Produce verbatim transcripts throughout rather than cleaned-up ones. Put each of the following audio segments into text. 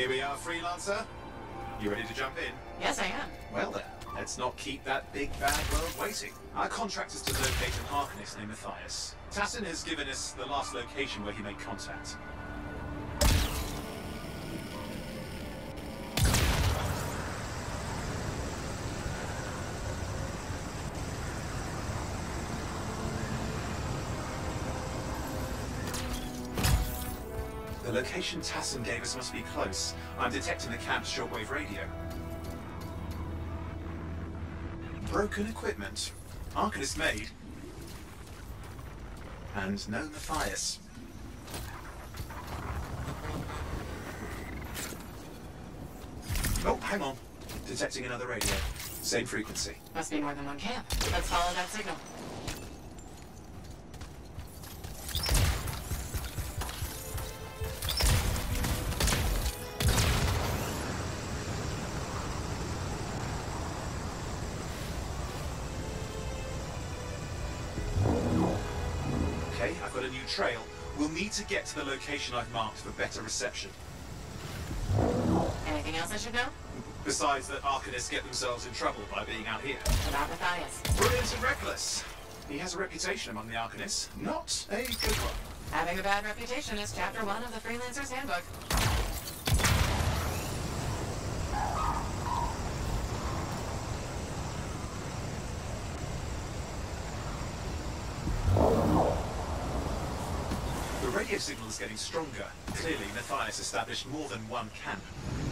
Here we are, Freelancer. You ready to jump in? Yes, I am. Well then, let's not keep that big bad world waiting. Our contract is to locate an Arcanist named Matthias. Tassin has given us the last location where he made contact. The location Tassin gave us must be close. I'm detecting the camp's shortwave radio. Broken equipment. Arcanist made. And no Matthias. Oh, hang on. Detecting another radio. Same frequency. Must be more than one camp. Let's follow that signal. Okay, I've got a new trail. We'll need to get to the location I've marked for better reception. Anything else I should know? Besides that Arcanists get themselves in trouble by being out here. About Matthias. Brilliant and reckless. He has a reputation among the Arcanists. Not a good one. Having a bad reputation is chapter one of the Freelancer's Handbook. The radio signal is getting stronger. Clearly, Matthias established more than one camp.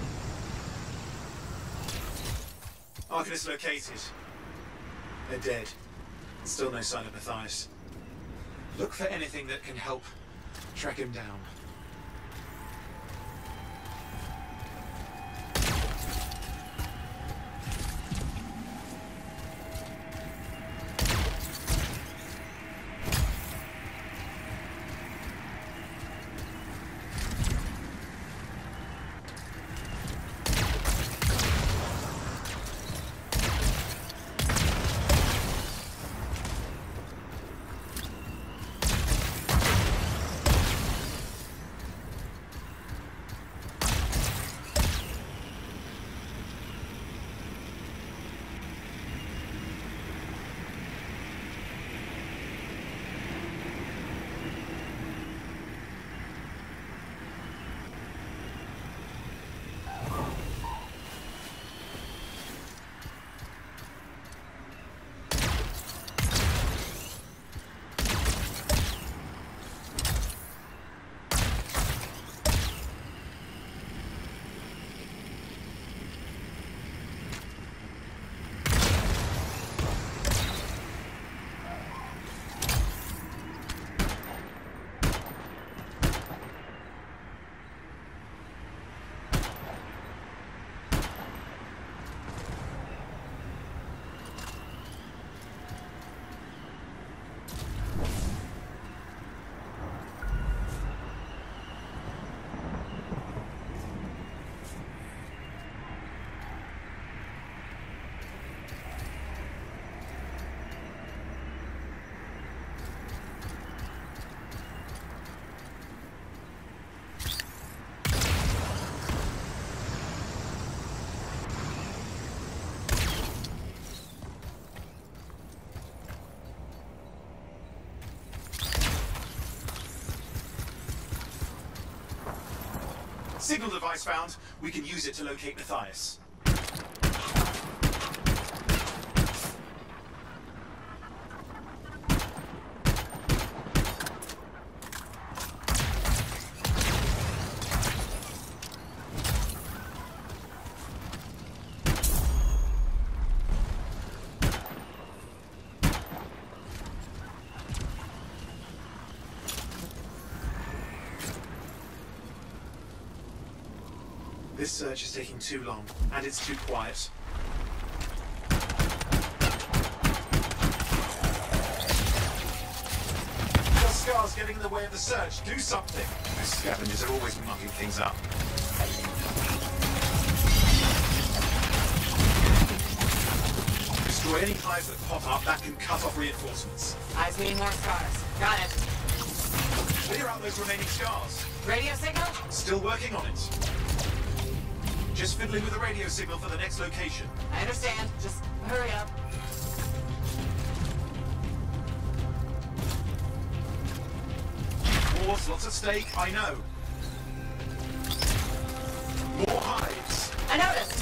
Arcanist located. They're dead. Still no sign of Matthias. Look for anything that can help track him down. Signal device found. We can use it to locate Matthias. This search is taking too long, and it's too quiet. The scars getting in the way of the search. Do something. Those scavengers are always mucking things up. Destroy any hives that pop up that can cut off reinforcements. Eyes mean more scars. Got it. Clear out those remaining scars. Radio signal? Still working on it. Just fiddling with the radio signal for the next location. I understand. Just hurry up. Wars, lots at stake, I know. More hives. I noticed.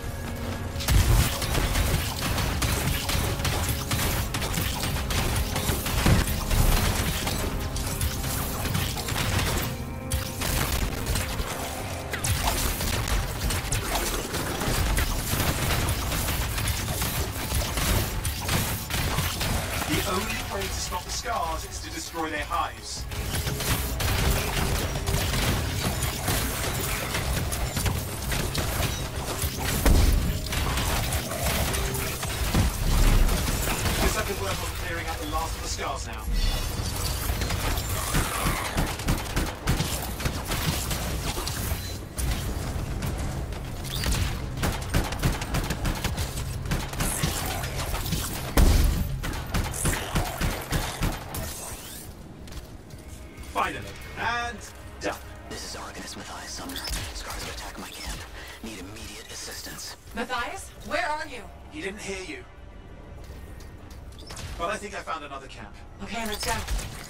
The only way to stop the scars is to destroy their hives. Guess I can work on clearing out the last of the scars now. Finally. And done. This is Arcanist Matthias Sumner. Scars have attacked my camp. Need immediate assistance. Matthias, where are you? He didn't hear you. But I think I found another camp. Okay, let's go.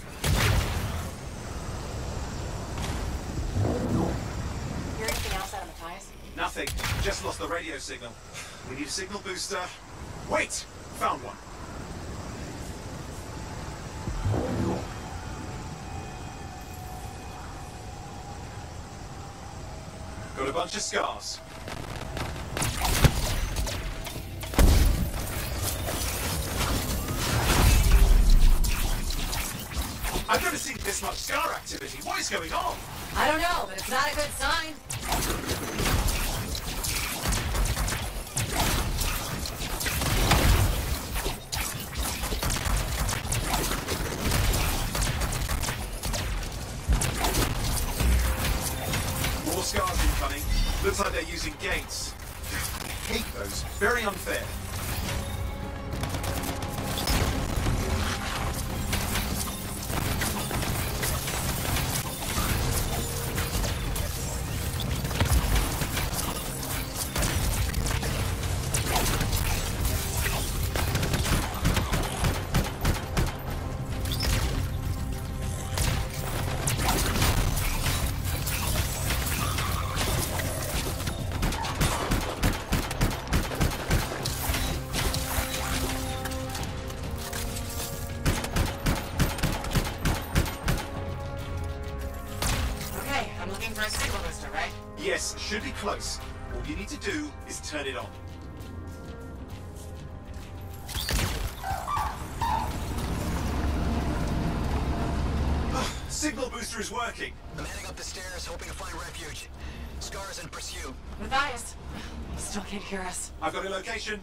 Hear anything else out of Matthias? Nothing. Just lost the radio signal. We need a signal booster. Wait! Found one. Got a bunch of scars. I've never seen this much scar activity. What is going on? I don't know, but it's not a good sign. More scars incoming. Looks like they're using gates. I hate those. Very unfair. Okay, I'm looking for a signal booster, right? Yes, should be close. All you need to do is turn it on. Signal booster is working. I'm heading up the stairs, hoping to find refuge. Scars in pursuit. Matthias, he still can't hear us. I've got a location.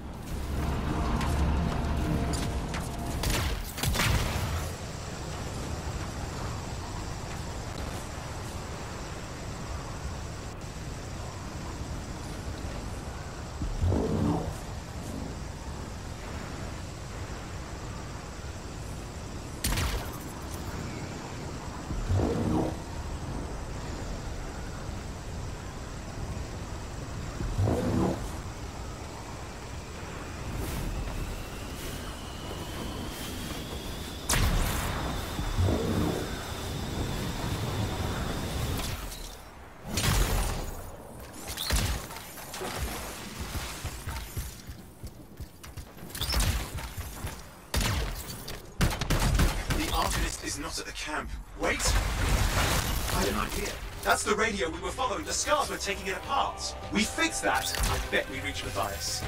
Is not at the camp. Wait! I had an idea. That's the radio we were following. The scars were taking it apart. We fixed that. I bet we reach Matthias.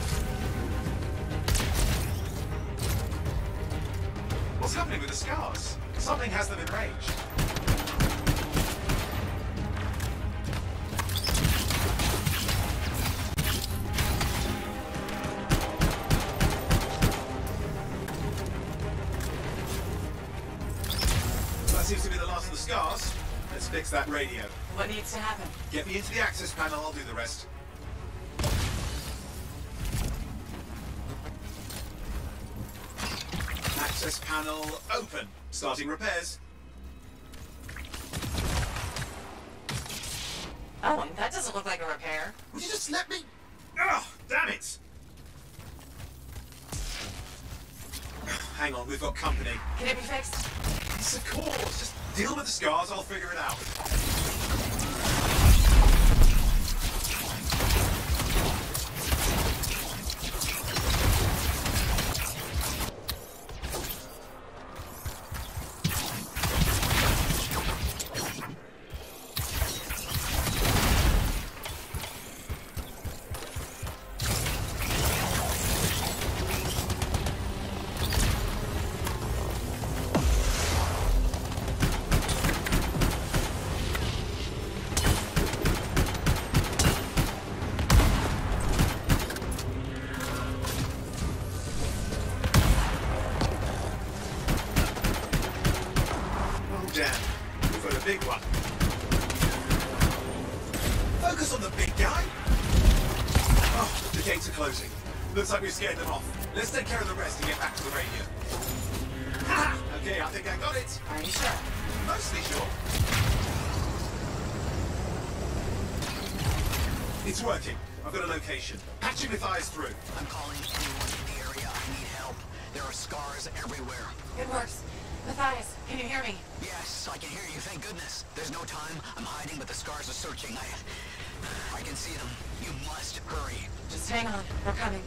What's happening with the scars? Something has them enraged. Seems to be the last of the scars. Let's fix that radio. What needs to happen? Get me into the access panel, I'll do the rest. Access panel open. Starting repairs. Oh, that doesn't look like a repair. Would you just let me? Oh, damn it! Hang on, we've got company. Can it be fixed? Yes, of course. Just deal with the scars, I'll figure it out. Big one. Focus on the big guy. Oh, the gates are closing. Looks like we scared them off. Let's take care of the rest and get back to the radio. Ha! Okay, I think I got it. Are you sure? Mostly sure. It's working. I've got a location. Patching Matthias through. I'm calling anyone in the area. I need help. There are scars everywhere. It works. Matthias, can you hear me? Yes, I can hear you, thank goodness. There's no time. I'm hiding, but the scars are searching. I... I can see them. You must hurry. Just hang on. We're coming.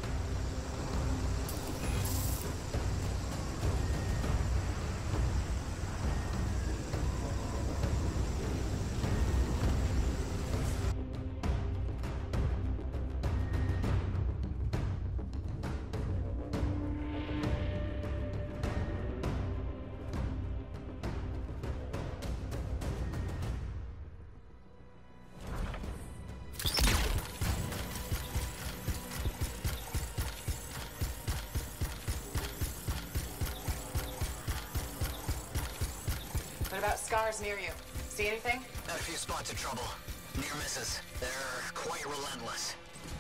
What about scars near you? See anything? Got a few spots of trouble. Near misses. They're quite relentless.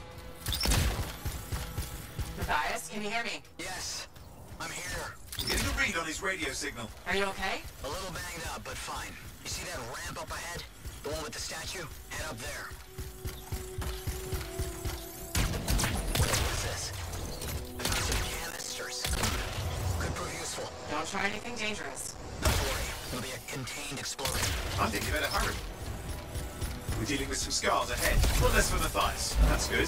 Matthias, can you hear me? Yes, I'm here. I'm getting a read on his radio signal. Are you okay? A little banged up, but fine. You see that ramp up ahead? The one with the statue? Head up there. What is this? I found some canisters. Could prove useful. Don't try anything dangerous. Not to worry. It'll be a contained explosion. I think you better hurry. We're dealing with some scars ahead. Well, less for Matthias. That's good.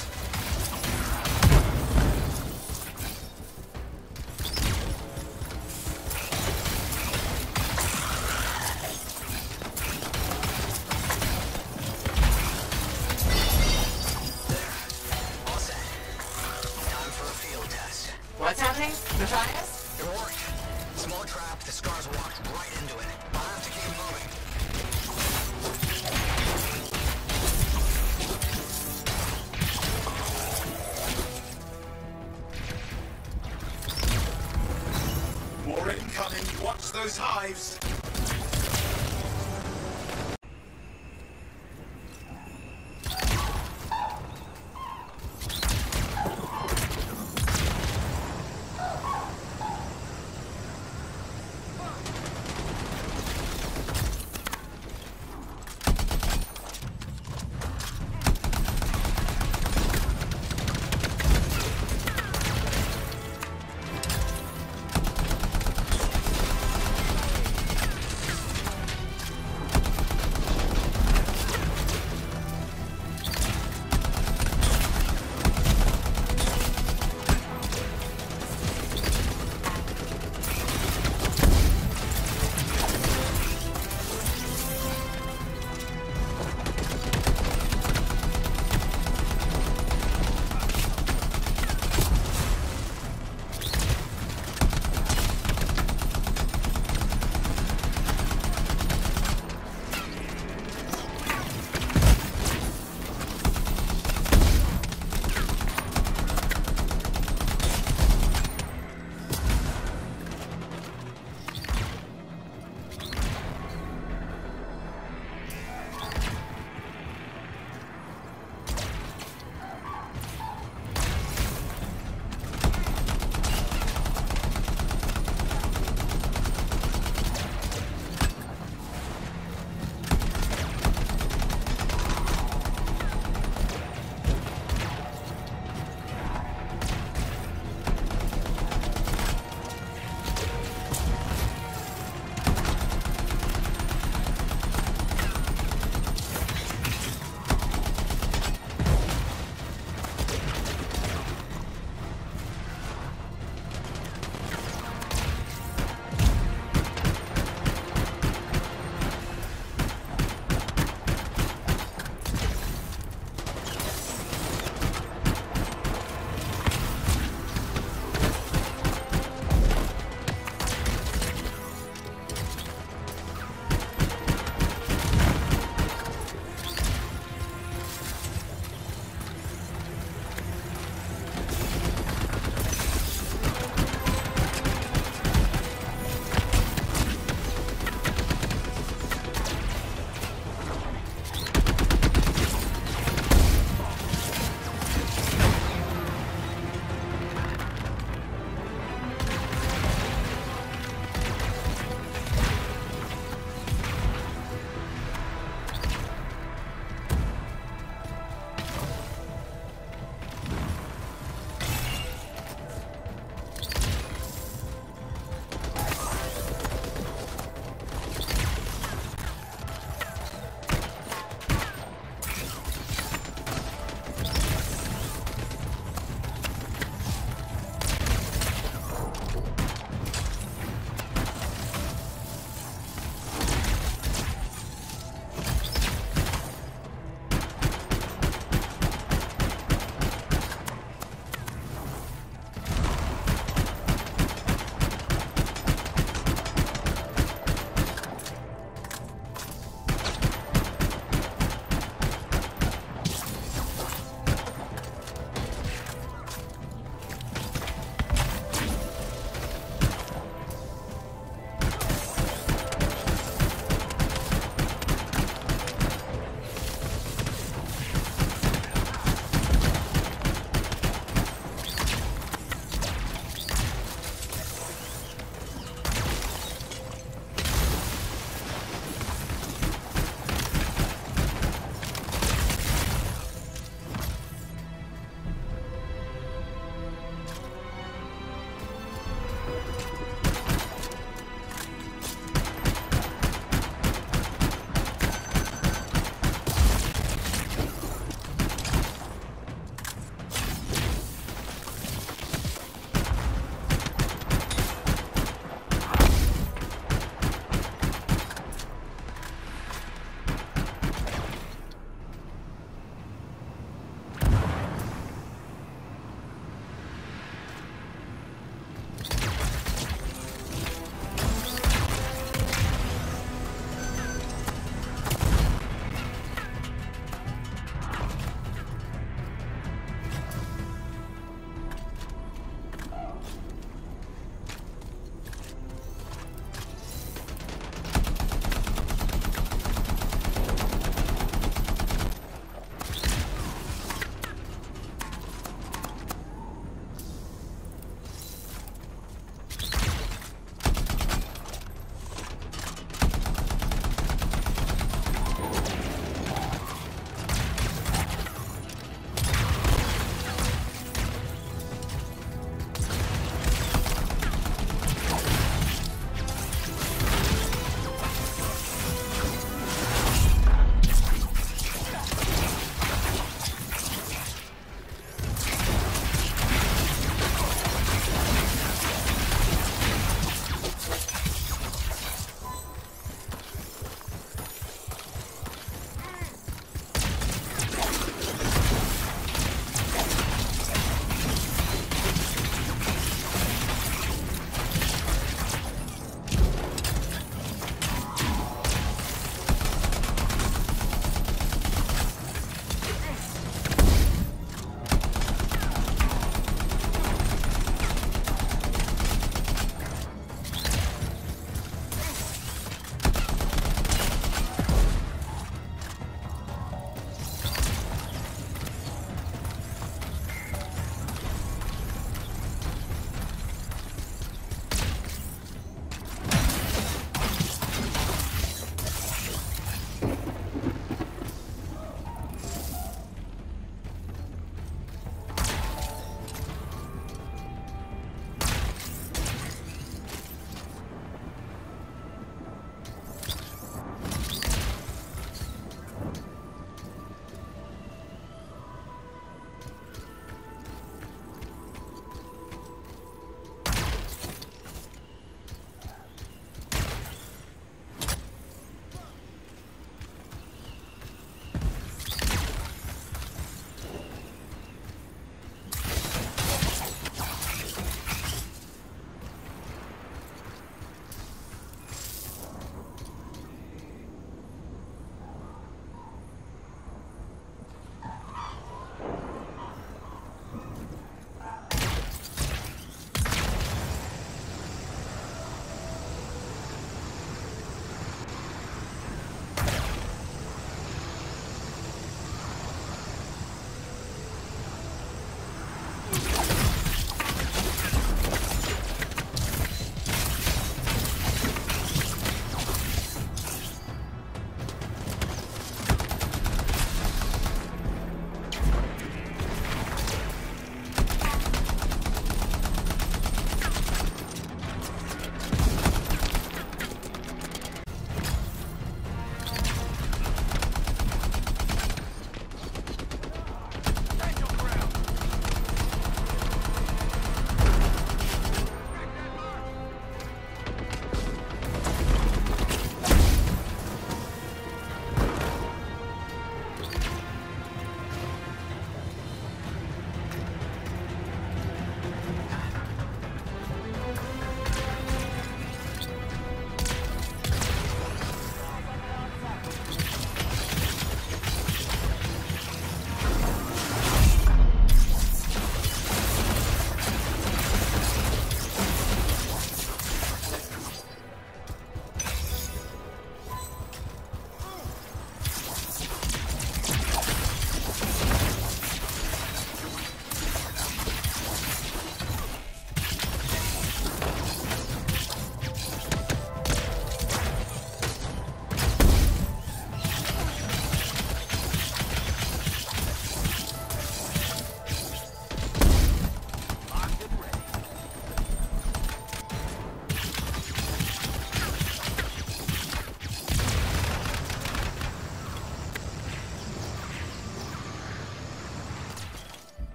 What's happening? Matthias? It worked. Small trap, the scars walked right into it. I'll have to keep moving. More incoming. Watch those hives.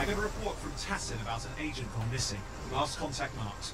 I got a report from Tassin about an agent gone missing. Last contact marked.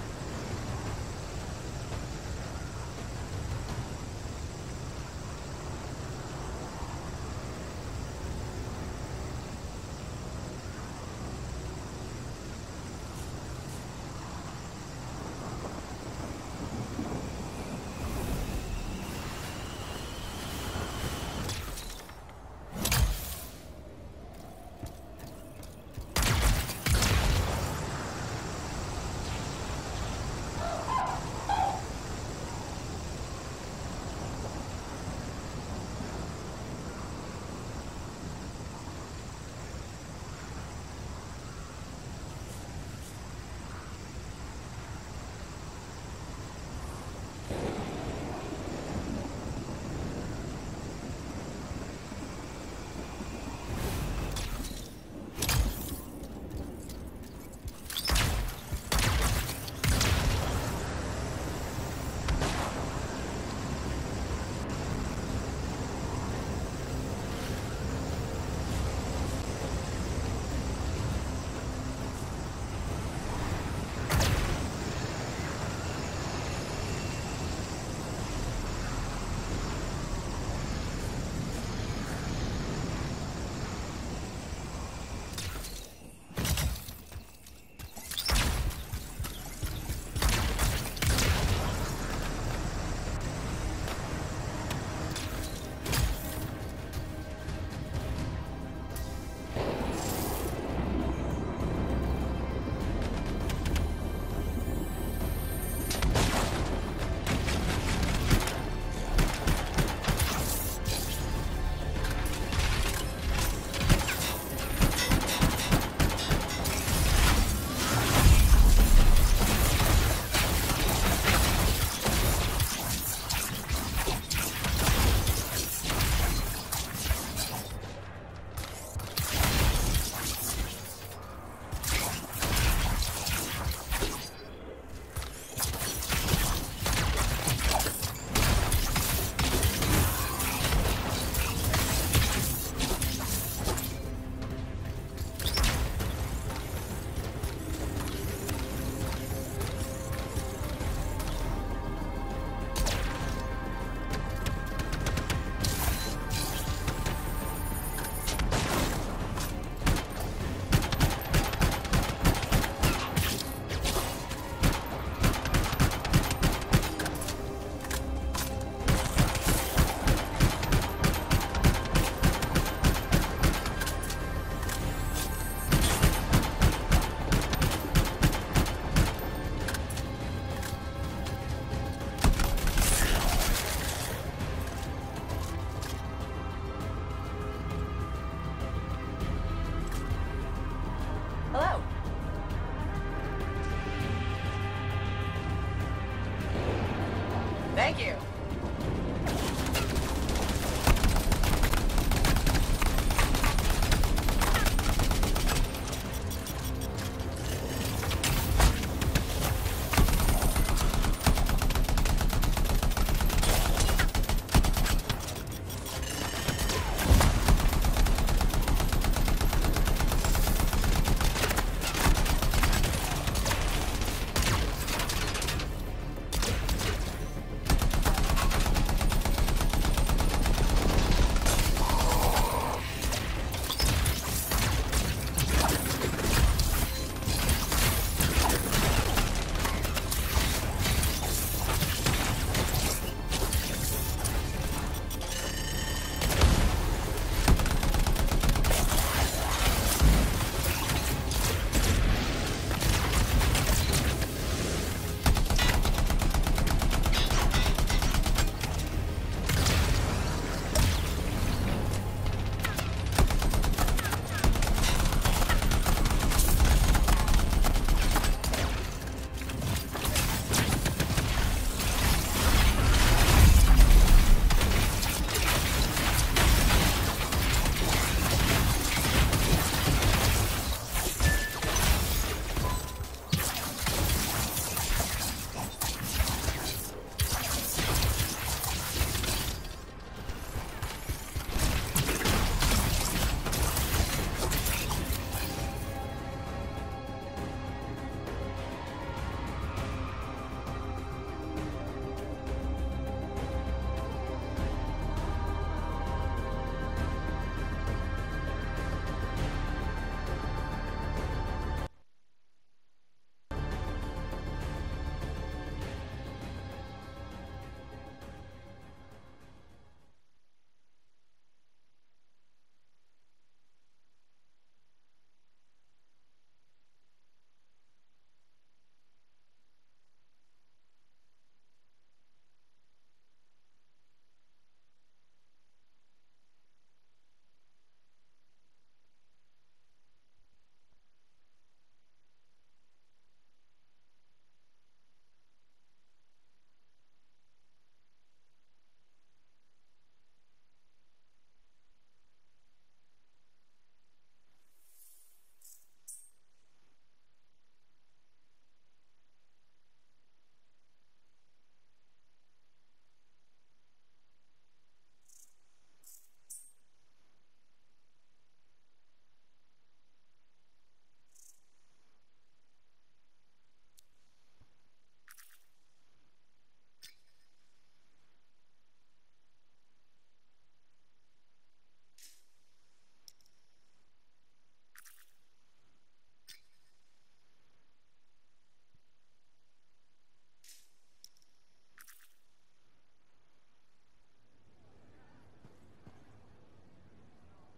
Thank you.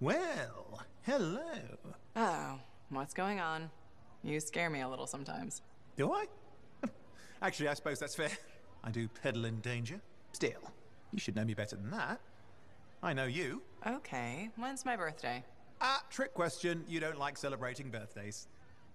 Well, hello. Oh, what's going on? You scare me a little sometimes. Do I? Actually, I suppose that's fair. I do peddle in danger. Still, you should know me better than that. I know you. Okay, when's my birthday? Ah, trick question. You don't like celebrating birthdays.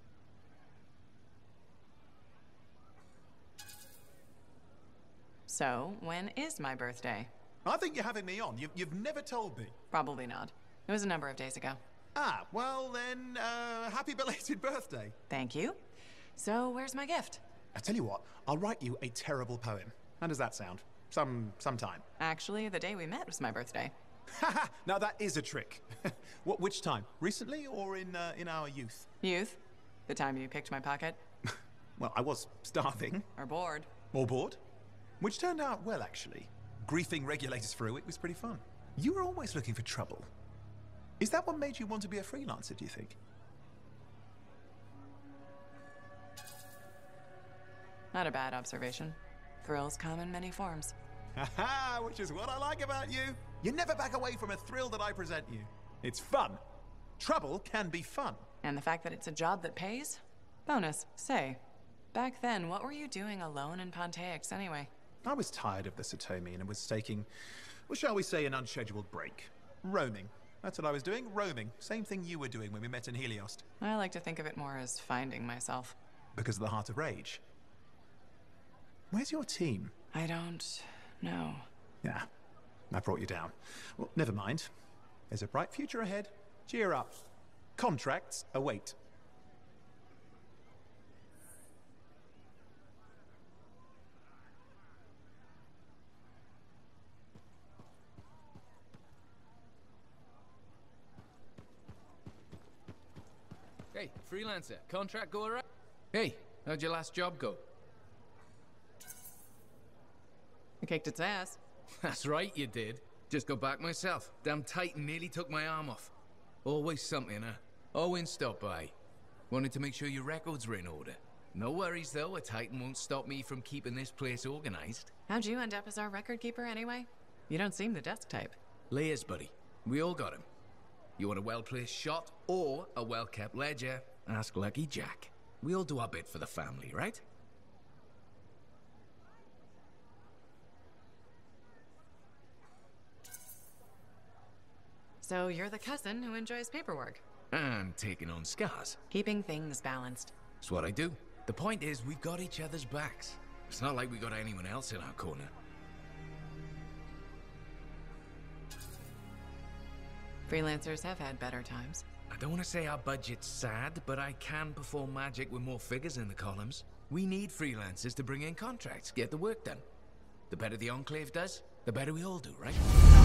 So, when is my birthday? I think you're having me on. You've, you've never told me. Probably not. It was a number of days ago. Ah, well then, uh, happy belated birthday. Thank you. So, where's my gift? I tell you what, I'll write you a terrible poem. How does that sound? Some, sometime. Actually, the day we met was my birthday. Haha, now that is a trick. What, which time? Recently or in, uh, in our youth? Youth? The time you picked my pocket? Well, I was starving. Or bored? Or bored. Which turned out well, actually. Griefing regulators through it was pretty fun. You were always looking for trouble. Is that what made you want to be a freelancer, do you think? Not a bad observation. Thrills come in many forms. Haha, which is what I like about you. You never back away from a thrill that I present you. It's fun. Trouble can be fun. And the fact that it's a job that pays? Bonus. Say, back then, what were you doing alone in Pontaix anyway? I was tired of the Satomi and was taking, well, shall we say, an unscheduled break. Roaming. That's what I was doing, roaming. Same thing you were doing when we met in Heliost. I like to think of it more as finding myself. Because of the Heart of Rage. Where's your team? I don't know. Yeah, I brought you down. Well, never mind. There's a bright future ahead. Cheer up. Contracts await. Hey, freelancer, contract go alright? Hey, how'd your last job go? I kicked its ass. That's right, you did. Just got back myself. Damn Titan nearly took my arm off. Always something, huh? Owen stopped by. Wanted to make sure your records were in order. No worries, though. A Titan won't stop me from keeping this place organized. How'd you end up as our record keeper anyway? You don't seem the desk type. Layers, buddy. We all got him. You want a well-placed shot or a well-kept ledger? Ask Lucky Jack. We all do our bit for the family, right? So you're the cousin who enjoys paperwork. And taking on scars. Keeping things balanced. That's what I do. The point is, we've got each other's backs. It's not like we got anyone else in our corner. Freelancers have had better times. I don't want to say our budget's sad, but I can perform magic with more figures in the columns. We need freelancers to bring in contracts, get the work done. The better the Enclave does, the better we all do, right?